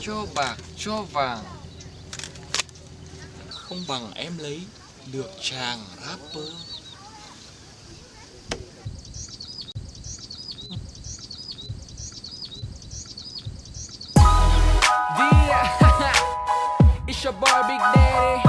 cho bạc cho vàng, không bằng em lấy được chàng rapper. Yeah, it's your boy Big Daddy.